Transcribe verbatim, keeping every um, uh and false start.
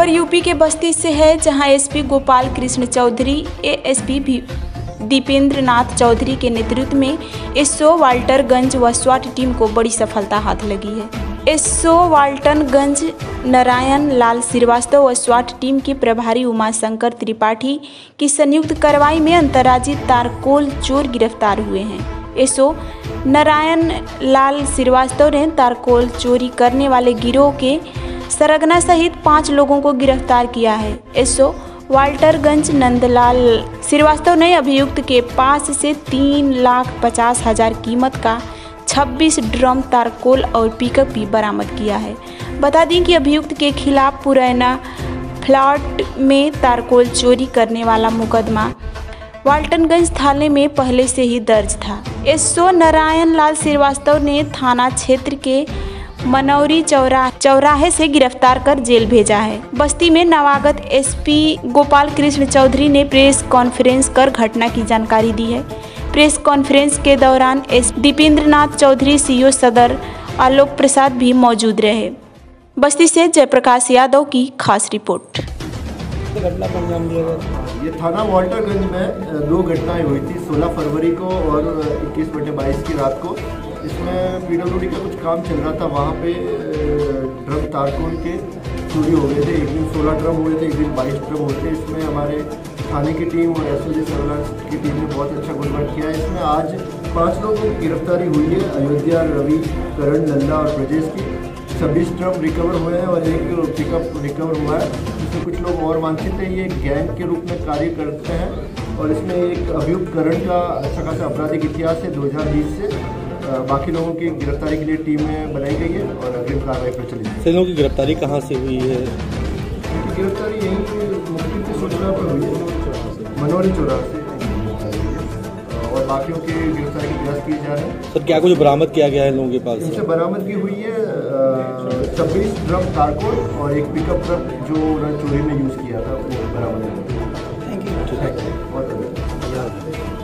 खबर यूपी के बस्ती से है, जहां एसपी गोपाल कृष्ण चौधरी, एएसपी भी दीपेंद्र नाथ चौधरी के नेतृत्व में एसओ वाल्टरगंज व स्वाट टीम को बड़ी सफलता हाथ लगी है। एसओ वाल्टनगंज नारायण लाल श्रीवास्तव व स्वाट टीम के प्रभारी उमाशंकर त्रिपाठी की संयुक्त कार्रवाई में अंतर्राज्यीय तारकोल चोर गिरफ्तार हुए हैं। एसओ नारायण लाल श्रीवास्तव ने तारकोल चोरी करने वाले गिरोह के सरगना सहित पाँच लोगों को गिरफ्तार किया है। एसओ वाल्टरगंज नंदलाल श्रीवास्तव ने अभियुक्त के पास से तीन लाख पचास हजार कीमत का छब्बीस ड्रम तारकोल और पिकअप भी बरामद किया है। बता दें कि अभियुक्त के खिलाफ पुरैना फ्लैट में तारकोल चोरी करने वाला मुकदमा वाल्टनगंज थाने में पहले से ही दर्ज था। एसओ नारायण लाल श्रीवास्तव ने थाना क्षेत्र के मनौरी चौरा चौराहे से गिरफ्तार कर जेल भेजा है। बस्ती में नवागत एसपी गोपाल कृष्ण चौधरी ने प्रेस कॉन्फ्रेंस कर घटना की जानकारी दी है। प्रेस कॉन्फ्रेंस के दौरान एस दीपेंद्र नाथ चौधरी, सीओ सदर आलोक प्रसाद भी मौजूद रहे। बस्ती से जयप्रकाश यादव की खास रिपोर्ट। ये थाना वाल्टरगंज में दो घटनाएं हुई थी, सोलह फरवरी को और इक्कीस बटे बाईस की रात को। इसमें पीडब्ल्यूडी का कुछ काम चल रहा था, वहाँ पे ड्रम तारकोल के चोरी हो गए थे। एक दिन सोलह ड्रम हुए थे, एक दिन बाईस ड्रम हुए थे। इसमें हमारे थाने की टीम और एसओजी सर्विलांस की टीम ने बहुत अच्छा गुणवर्क किया है। इसमें आज पाँच लोगों की गिरफ्तारी हुई है, अयोध्या, रवि, करण, लल्ला और ब्रजेश की। छब्बीस ड्रम रिकवर हुए हैं और एक पिकअप रिकवर हुआ है। इसमें कुछ लोग और वांछित हैं, ये गैंग के रूप में कार्य करते हैं और इसमें एक अभियुक्त करण का अच्छा खासा आपराधिक इतिहास है दो हज़ार बीस से। बाकी लोगों की गिरफ्तारी के लिए टीमें बनाई गई है और अग्रिम कार्रवाई पर चली। लोगों की गिरफ्तारी कहाँ से हुई है? उनकी गिरफ्तारी यहीं मुख्य की सूचना पर हुई है, मनौरी चौराहे से, और बाकियों की गिरफ्तारी की प्रयास किए जा रहे हैं। सर, क्या कुछ बरामद किया गया है लोगों के पास? इनसे बरामदगी हुई है छब्बीस ड्रम तारकोल और एक पिकअप ट्रक जो उन्होंने चोरी में यूज़ किया था, वो बरामद है। Thank you. बहुत